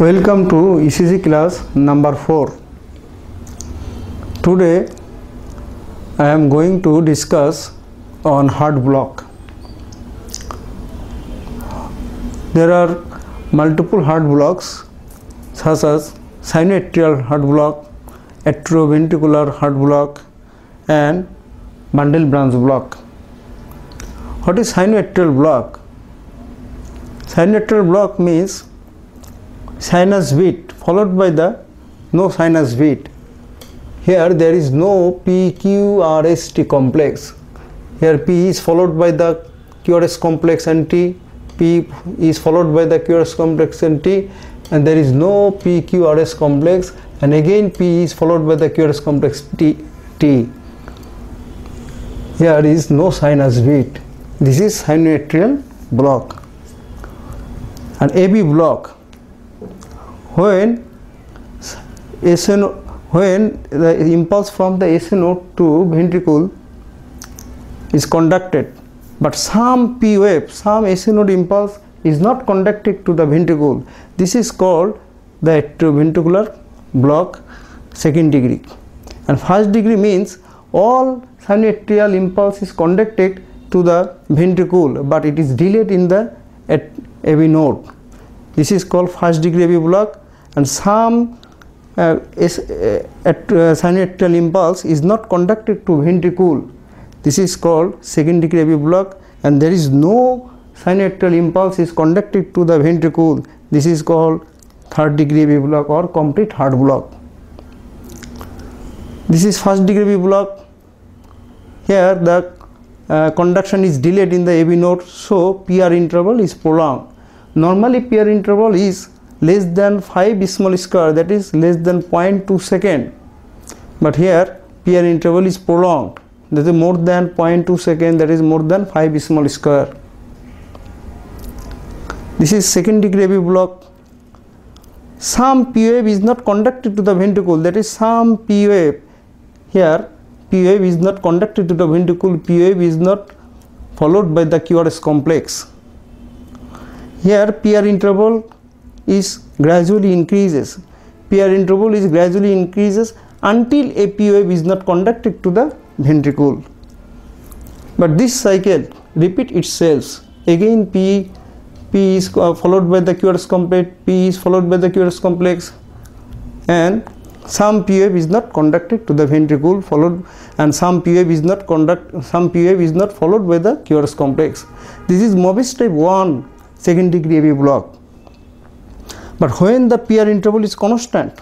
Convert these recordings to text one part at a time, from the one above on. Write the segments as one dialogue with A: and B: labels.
A: Welcome to ECG class number 4. Today I am going to discuss on heart block. There are multiple heart blocks such as sinuatrial heart block, atrioventricular heart block and bundle branch block. What is sinuatrial block? Sinuatrial block means sinus beat followed by the no sinus beat. Here there is no PQRST complex. Here P is followed by the QRS complex and T. P is followed by the QRS complex and T, and there is no PQRS complex, and again P is followed by the QRS complex T. Here is no sinus beat. This is sinuatrial block. And AB block, when the impulse from the SA node to ventricle is conducted, but some P wave, some SA node impulse is not conducted to the ventricle, this is called the atrioventricular block second degree. And first degree means all sinuatrial impulse is conducted to the ventricle, but it is delayed in the AB node. This is called first degree AB block. And some sinuatrial impulse is not conducted to ventricle. This is called second degree AB block, and there is no sinuatrial impulse is conducted to the ventricle. This is called third degree AB block or complete heart block. This is first degree AB block. Here the conduction is delayed in the AB node, so PR interval is prolonged. Normally PR interval is less than 5 small square, that is less than 0.2 second, but here PR interval is prolonged, that is more than 0.2 second, that is more than 5 small square. This is second degree AB block. Some P wave is not conducted to the ventricle, that is some P wave, here P wave is not conducted to the ventricle, P wave is not followed by the QRS complex. Here PR interval is gradually increases. PR interval is gradually increases until a P wave is not conducted to the ventricle. But this cycle repeat itself. Again P is followed by the QRS complex, P is followed by the QRS complex, and some P wave is not conducted to the ventricle, followed, and some P wave is not followed by the QRS complex. This is Mobius type 1 second degree AB block. But when the PR interval is constant,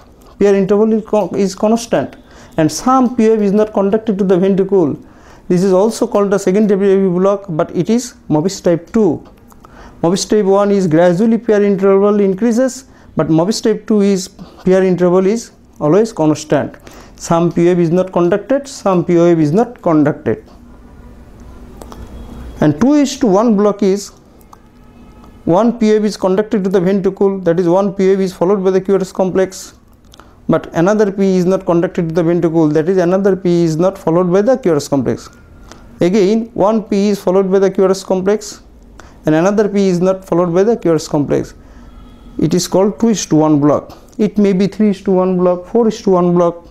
A: and some P wave is not conducted to the ventricle, this is also called the second degree AB block, but it is Mobius type 2. Mobius type 1 is gradually PR interval increases, but Mobius type 2 is PR interval is always constant. Some P wave is not conducted, some P wave is not conducted. And 2:1 block is one P wave is conducted to the ventricle, that is one P wave is followed by the QRS complex, but another P is not conducted to the ventricle, that is another P is not followed by the QRS complex. Again one P is followed by the QRS complex and another P is not followed by the QRS complex. It is called 2:1 block. It may be 3:1 block, 4:1 block.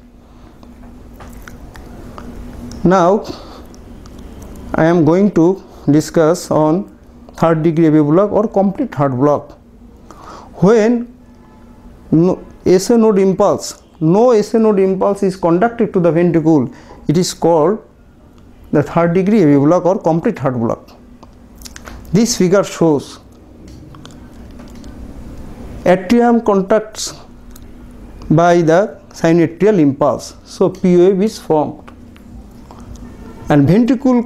A: Now I am going to discuss on third degree AB block or complete heart block. When no SA node impulse is conducted to the ventricle, it is called the third degree AB block or complete heart block. This figure shows atrium contacts by the sinuatrial impulse, so P wave is formed, and ventricle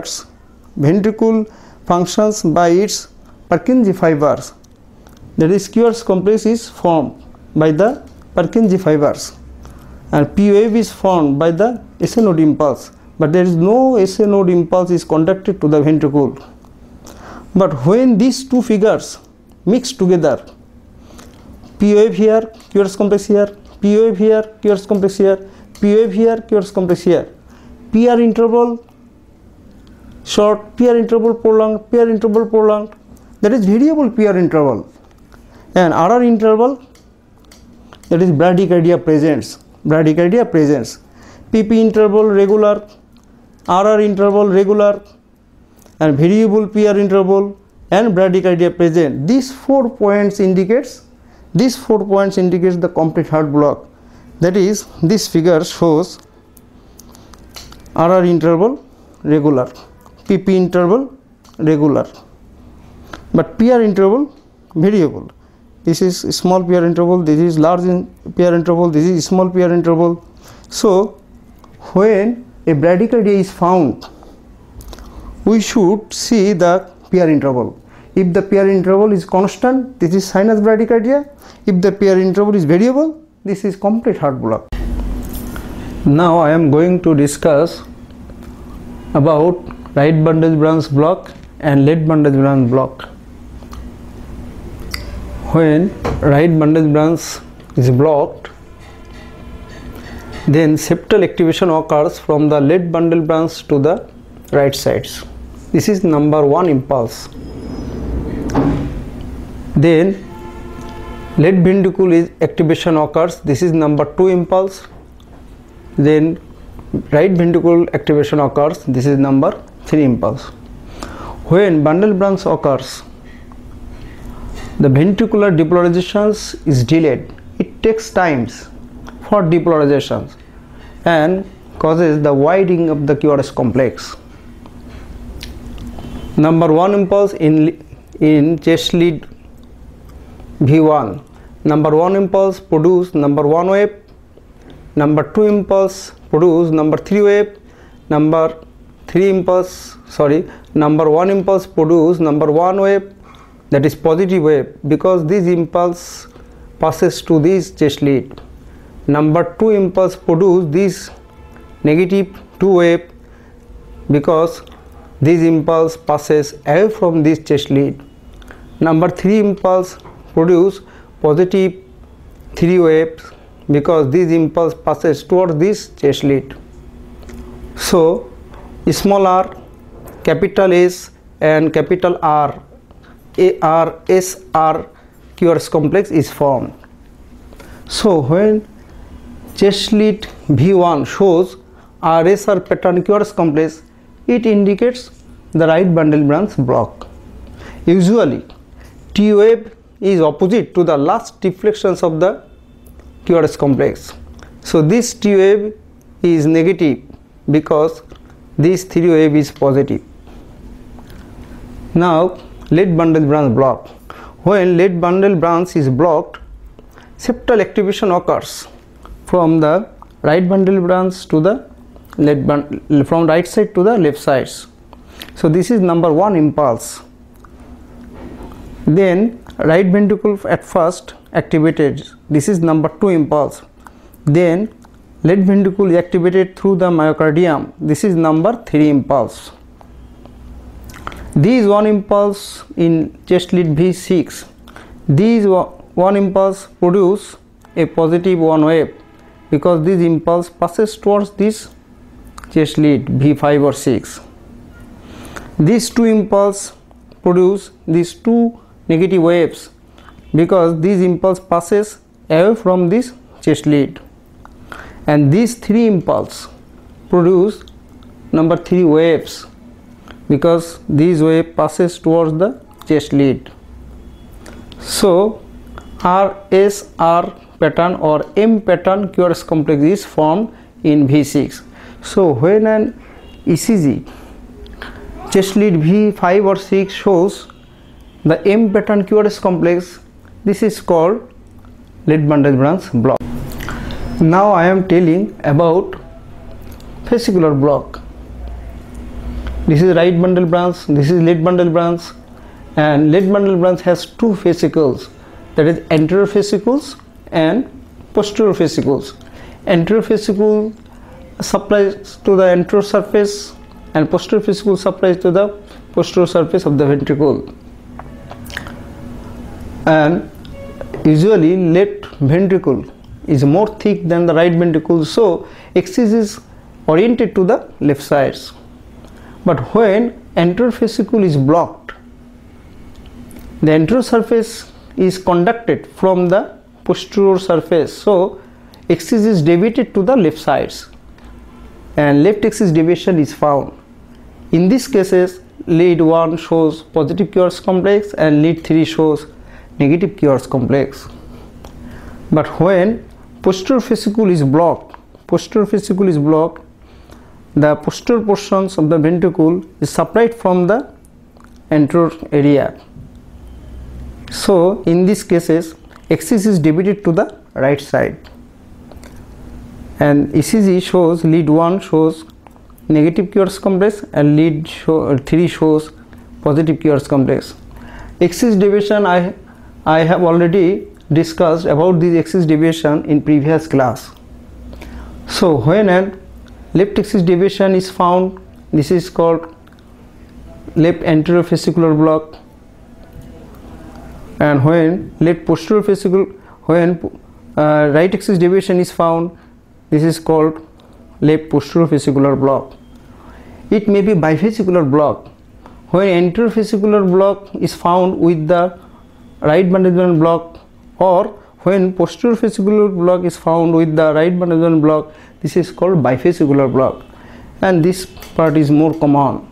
A: functions by its Purkinje fibers, that is QRS complex is formed by the Purkinje fibers, and P wave is formed by the SA node impulse, but there is no SA node impulse is conducted to the ventricle. But when these two figures mix together, P wave here, QRS complex here, P wave here, QRS complex here, P wave here, QRS complex here, PR interval short, PR interval prolonged, that is variable PR interval, and RR interval that is bradycardia presence. Bradycardia presence. PP interval regular, RR interval regular, and variable PR interval and bradycardia present. These 4 points indicates the complete heart block. That is, this figure shows RR interval regular, PP interval regular, but PR interval variable. This is small PR interval, this is large PR interval, this is small PR interval. So when a bradycardia is found, we should see the PR interval. If the PR interval is constant, this is sinus bradycardia. If the PR interval is variable, this is complete heart block. Now I am going to discuss about right bundle branch block and left bundle branch block. When right bundle branch is blocked, then septal activation occurs from the left bundle branch to the right sides. This is number 1 impulse. Then left ventricle is activation occurs. This is number 2 impulse. Then right ventricle activation occurs. This is number 3 impulse. When bundle branch occurs, the ventricular depolarization is delayed. It takes times for depolarization and causes the widening of the QRS complex. Number 1 impulse in chest lead V1. Number 1 impulse produce number 1 wave. Number 2 impulse produce number 3 wave. Number 1 impulse produce number 1 wave, that is positive wave, because this impulse passes to this chest lead. Number 2 impulse produce this negative 2 wave, because this impulse passes away from this chest lead. Number 3 impulse produce positive 3 waves, because this impulse passes towards this chest lead. So small r, capital S and capital R, SR QRS complex is formed. So when chest lead V1 shows RSR pattern QRS complex, it indicates the right bundle branch block. Usually T wave is opposite to the last deflections of the QRS complex. So this T wave is negative because this 3 wave is positive. Now left bundle branch block. When left bundle branch is blocked, septal activation occurs from the right bundle branch to the left bundle, from right side to the left sides. So this is number 1 impulse. Then right ventricle at first activated. This is number 2 impulse. Then left ventricle is activated through the myocardium. This is number 3 impulse. These 1 impulse in chest lead V6. These 1 impulse produce a positive 1 wave, because this impulse passes towards this chest lead V5 or 6. These 2 impulse produce these 2 negative waves, because this impulse passes away from this chest lead. And these 3 impulse produce number 3 waves, because this wave passes towards the chest lead. So RSR pattern or M pattern QRS complex is formed in V6. So when an ECG chest lead V5 or 6 shows the M pattern QRS complex, this is called left bundle branch block. Now I am telling about fascicular block. This is right bundle branch, this is left bundle branch, and left bundle branch has 2 fascicles, that is anterior fascicles and posterior fascicles. Anterior fascicle supplies to the anterior surface and posterior fascicle supplies to the posterior surface of the ventricle. And usually left ventricle is more thick than the right ventricle, so axis is oriented to the left sides. But when anterior fascicle is blocked, the anterior surface is conducted from the posterior surface, so axis is deviated to the left sides and left axis deviation is found. In these cases, lead 1 shows positive QRS complex and lead 3 shows negative QRS complex. But when posterior fascicle is blocked, the posterior portions of the ventricle is supplied from the anterior area. So in these cases, axis is deviated to the right side and ECG shows lead 1 shows negative QRS complex and lead 3 shows positive QRS complex. Axis deviation, I have already discussed about this axis deviation in previous class. So when an left axis deviation is found, this is called left anterior fascicular block, and when left posterior fascicle, when right axis deviation is found, this is called left posterior fascicular block. It may be bifascicular block. When anterior fascicular block is found with the right bundle block, or when posterior fascicular block is found with the right bundle block, this is called bifascicular block, and this part is more common.